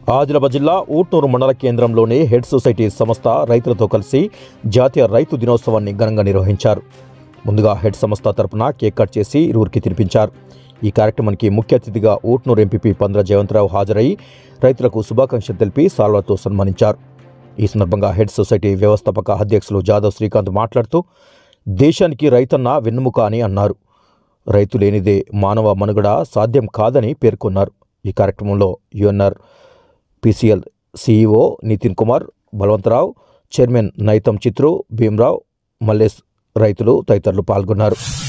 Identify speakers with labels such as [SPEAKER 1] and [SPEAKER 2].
[SPEAKER 1] ఆదిలాబాద్ జిల్లా ఊట్నూరు మండల కేంద్రంలోని హెడ్ సొసైటీ సంస్థ రైతులతో కలిసి జాతీయ రైతు దినోత్సవాన్ని ఘనంగా నిర్వహించారు. ముందుగా హెడ్ సంస్థ తరపున కేక్ కట్ చేసి ఇరువురికి తినిపించారు. ఈ కార్యక్రమానికి ముఖ్య అతిథిగా ఊట్నూరు ఎంపీపీ పంద్ర జయవంతరావు హాజరై రైతులకు శుభాకాంక్షలు తెలిపి సాల్వాతో సన్మానించారు. ఈ సందర్భంగా హెడ్ సొసైటీ వ్యవస్థాపక అధ్యక్షులు జాదవ్ శ్రీకాంత్ మాట్లాడుతూ దేశానికి రైతన్న వెన్నెముక అని అన్నారు. రైతు లేనిదే మానవ మనుగడ సాధ్యం కాదని పేర్కొన్నారు. ఈ కార్యక్రమంలో UNR PCL CEO Nitin Kumar, Balavantharao, chairman Naitam Chitru, Bhimarao, Mallesh, రైతులు తదితరులు పాల్గొన్నారు.